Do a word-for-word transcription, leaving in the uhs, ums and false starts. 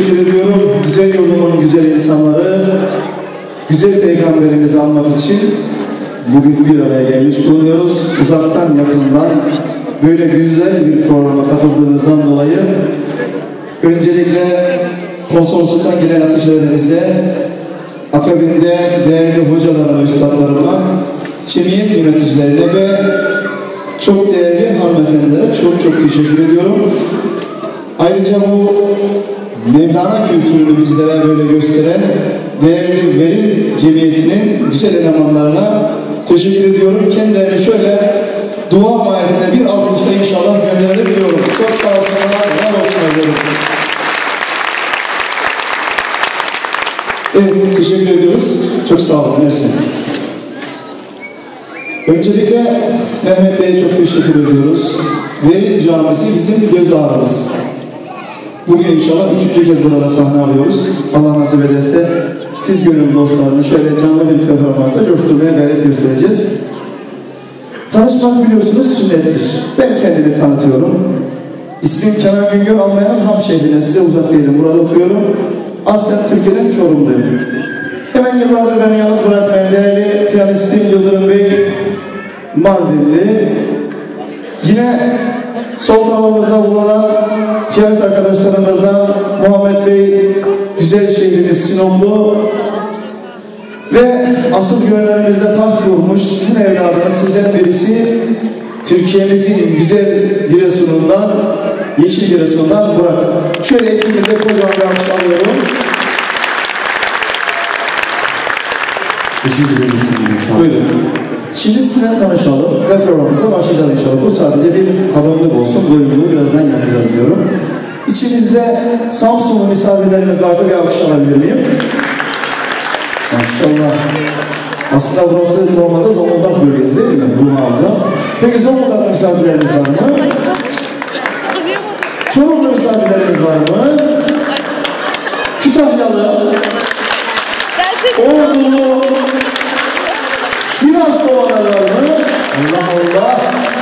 teşekkür ediyorum. Güzel yurdumun güzel insanları, güzel peygamberimizi almak için bugün bir araya gelmiş bulunuyoruz. Uzaktan yakından böyle güzel bir programa katıldığınızdan dolayı öncelikle konsolosluktan gelen ateşlerimize, akabinde değerli hocalarıma, üstadlarıma, cemiyet yöneticilerine ve çok değerli hanımefendilere çok çok teşekkür ediyorum. Ayrıca bu Mevlana kültürünü bizlere böyle gösteren değerli Verim Cemiyeti'nin güzel elemanlarına teşekkür ediyorum. Kendilerine şöyle dua mahiyetinde bir alkışla inşallah gönderelim diyorum. Çok sağ olsunlar, var olsunlar diyorum. Evet, teşekkür ediyoruz. Çok sağ olun, mersi. Öncelikle Mehmet Bey'e çok teşekkür ediyoruz. Verim Camisi bizim göz ağrımız. Bugün inşallah üçüncü kez burada sahne alıyoruz. Allah nasip ederse siz gönül dostlarını şöyle canlı bir performansla coşturmaya gayret göstereceğiz. Tanışmak biliyorsunuz sünnettir. Ben kendimi tanıtıyorum. İsmim Kenan Güngör, Almanya'nın Ham şehrine, size uzak değilim. Burada oturuyorum. Aslen Türkiye'den Çorumluyum. Hemen yıllardır beni yalnız bırakmayan değerli piyanistim Yıldırım Bey, Mardinli. Yine sol tarafımızda bulunan piyanist arkadaşlarımızdan Muhammed Bey, güzel şehrimiz Sinoplu ve asıl gönüllerimizde taht kurmuş sizin evladınız, sizden birisi Türkiye'mizin güzel Giresun'undan, Yeşil Giresun'dan Burak. Şöyle ekibimize kocaman bir alkış alıyorum. Teşekkür ederim. Buyurun. Şimdi sizinle tanışalım ve programımıza başlayacağız inşallah. Bu sadece bir tadımlık olsun, doyumluğu birazdan yapacağız diyorum. İçimizde Samsunlu misafirlerimiz varsa bir alkış alabilir miyim? Maşallah. Aslında burası normalde Zonguldak bölgesi değil mi? Bunu alacağım. Peki Zonguldak misafirlerimiz var mı? Çorumlu misafirlerimiz var mı? Kütahyalı, Ordulu, Sivaslı olanlar var mı? Allah Allah!